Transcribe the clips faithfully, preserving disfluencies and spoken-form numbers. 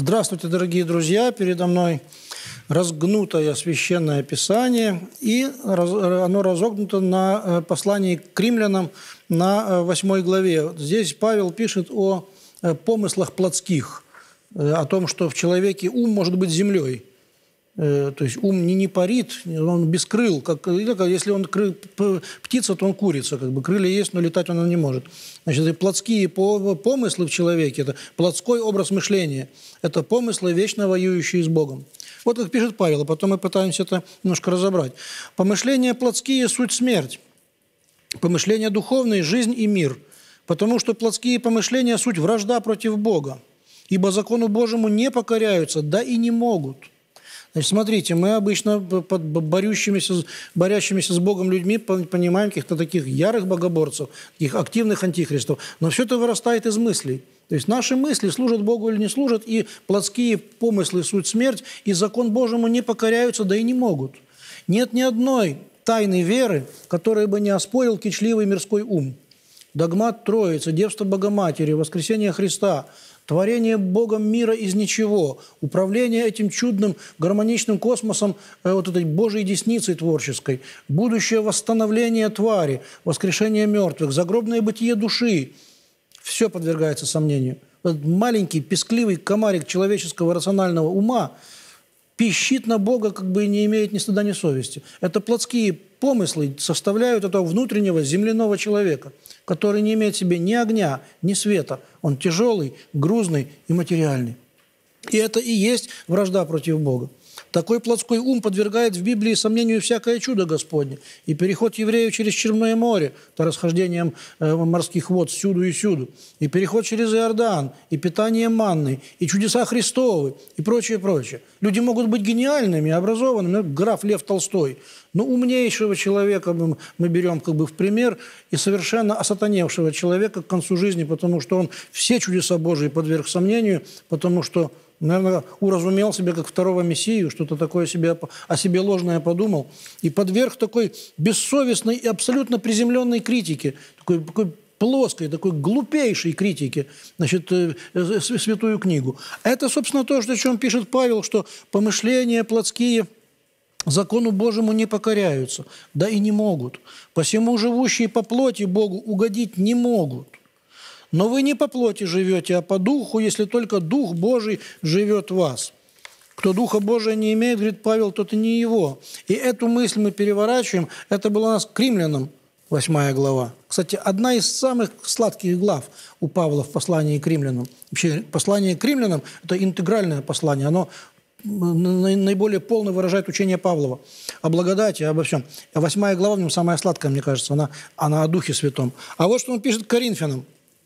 Здравствуйте, дорогие друзья! Передо мной разгнутое Священное Писание, и оно разогнуто на послании к римлянам на восьмой главе. Здесь Павел пишет о помыслах плотских, о том, что в человеке ум может быть землей. То есть ум не, не парит, он без крыл. Как, если он кры, птица, то он курица. Как бы, крылья есть, но летать он не может. Значит, и плотские помыслы в человеке – это плотской образ мышления. Это помыслы, вечно воюющие с Богом. Вот как пишет Павел, а потом мы пытаемся это немножко разобрать. Помышления плотские – суть смерть. Помышления духовные – жизнь и мир. Потому что плотские помышления – суть вражда против Бога. Ибо закону Божьему не покоряются, да и не могут. Значит, смотрите, мы обычно под борющимися, борящимися с Богом людьми понимаем каких-то таких ярых богоборцев, таких активных антихристов, но все это вырастает из мыслей. То есть наши мысли служат Богу или не служат, и плотские помыслы, суть смерть, и закон Божьему не покоряются, да и не могут. Нет ни одной тайны веры, которая бы не оспорил кичливый мирской ум. Догмат Троицы, девство Богоматери, воскресение Христа – творение Богом мира из ничего, управление этим чудным гармоничным космосом вот этой Божьей десницей творческой, будущее восстановление твари, воскрешение мертвых, загробное бытие души – все подвергается сомнению. Этот маленький, пескливый комарик человеческого рационального ума пищит на Бога, как бы не имеет ни стыда, ни совести. Это плотские помыслы составляют этого внутреннего земляного человека, который не имеет в себе ни огня, ни света. Он тяжелый, грузный и материальный. И это и есть вражда против Бога. Такой плотской ум подвергает в Библии сомнению всякое чудо Господне. И переход евреев через Черное море, то расхождением морских вод сюду и сюду, и переход через Иордан, и питание манной, и чудеса Христовы, и прочее, прочее. Люди могут быть гениальными, образованными, граф Лев Толстой, но умнейшего человека мы, мы берем как бы в пример, и совершенно осатаневшего человека к концу жизни, потому что он все чудеса Божии подверг сомнению, потому что, наверное, уразумел себя как второго Мессию, что-то такое себе, о себе ложное подумал, и подверг такой бессовестной и абсолютно приземленной критике, такой, такой плоской, такой глупейшей критике, значит, святую книгу. Это, собственно, то, о чем пишет Павел, что помышления плотские закону Божьему не покоряются, да и не могут. Посему живущие по плоти Богу угодить не могут. Но вы не по плоти живете, а по духу, если только Дух Божий живет в вас. Кто Духа Божия не имеет, говорит Павел, тот и не его. И эту мысль мы переворачиваем. Это было у нас к римлянам, восьмая глава. Кстати, одна из самых сладких глав у Павла в послании к римлянам. Вообще, послание к римлянам – это интегральное послание. Оно наиболее полно выражает учение Павлова о благодати, обо всем. А восьмая глава в нем самая сладкая, мне кажется, она, она о Духе Святом. А вот что он пишет к Коринфянам.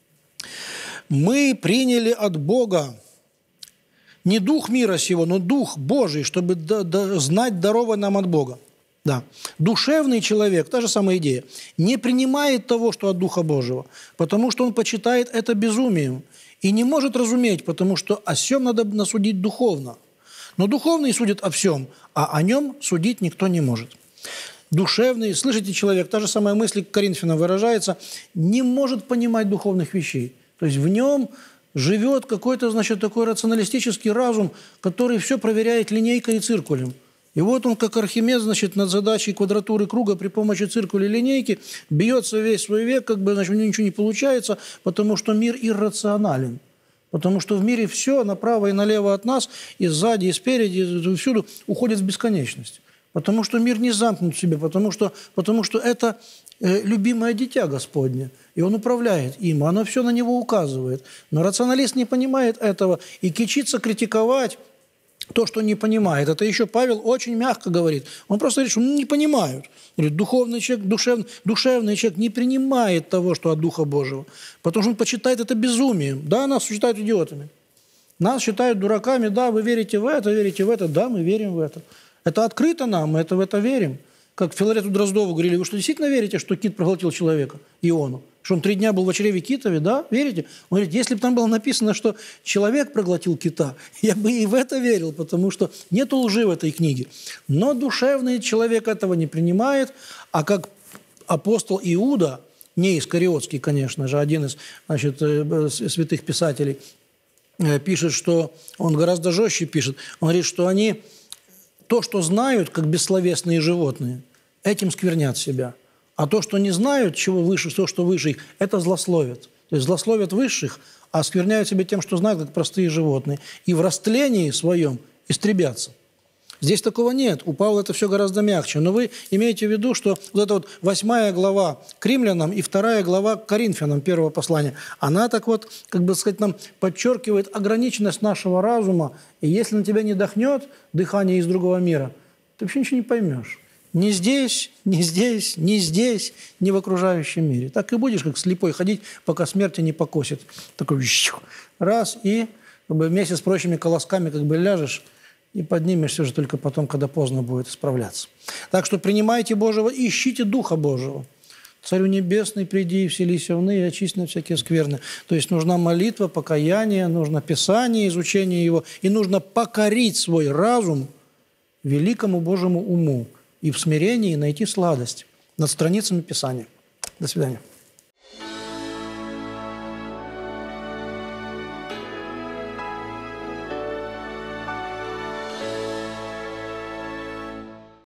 «Мы приняли от Бога не дух мира сего, но дух Божий, чтобы да, да, знать дарованное нам от Бога». Да. Душевный человек, та же самая идея, не принимает того, что от Духа Божьего, потому что он почитает это безумием и не может разуметь, потому что о сем надо насудить духовно. Но духовный судит о всем, а о нем судить никто не может. Душевный, слышите, человек, та же самая мысль к Коринфянам выражается, не может понимать духовных вещей. То есть в нем живет какой-то, значит, такой рационалистический разум, который все проверяет линейкой и циркулем. И вот он, как Архимед, значит, над задачей квадратуры круга при помощи циркуля и линейки бьется весь свой век, как бы, значит, у него ничего не получается, потому что мир иррационален. Потому что в мире все направо и налево от нас, и сзади, и спереди, и всюду уходит в бесконечность. Потому что мир не замкнут в себе, потому что, потому что это э, любимое дитя Господне, и он управляет им, оно все на него указывает. Но рационалист не понимает этого, и кичится критиковать то, что не понимает. Это еще Павел очень мягко говорит. Он просто говорит, что не понимают. Говорит, духовный человек, душевный, душевный человек не принимает того, что от Духа Божьего, потому что он почитает это безумием. Да, нас считают идиотами. Нас считают дураками. Да, вы верите в это, верите в это. Да, мы верим в это. Это открыто нам, мы это, в это верим. Как Филарету Дроздову говорили, вы что, действительно верите, что кит проглотил человека, Иону? Что он три дня был в чреве китове, да? Верите? Он говорит, если бы там было написано, что человек проглотил кита, я бы и в это верил, потому что нет лжи в этой книге. Но душевный человек этого не принимает, а как апостол Иуда, не Искариотский, конечно же, один из, значит, святых писателей, пишет, что он гораздо жестче пишет. Он говорит, что они то, что знают, как бессловесные животные, этим сквернят себя. А то, что не знают, чего выше, то, что выше их, это злословят. То есть злословят высших, а оскверняют себя тем, что знают, как простые животные. И в растлении своем истребятся. Здесь такого нет. У Павла это все гораздо мягче. Но вы имеете в виду, что вот эта вот восьмая глава к римлянам и вторая глава к коринфянам первого послания, она так вот, как бы сказать, нам подчеркивает ограниченность нашего разума. И если на тебя не дохнет дыхание из другого мира, ты вообще ничего не поймешь. Ни здесь, ни здесь, ни здесь, ни в окружающем мире. Так и будешь, как слепой, ходить, пока смерть не покосит. Такой раз, и как бы, вместе с прочими колосками как бы ляжешь, и поднимешься уже только потом, когда поздно будет исправляться. Так что принимайте Божьего, ищите Духа Божьего. Царю Небесный, приди и вселися вны, и очисти на всякие скверны. То есть нужна молитва, покаяние, нужно Писание, изучение его, и нужно покорить свой разум великому Божьему уму и в смирении найти сладость над страницами Писания. До свидания.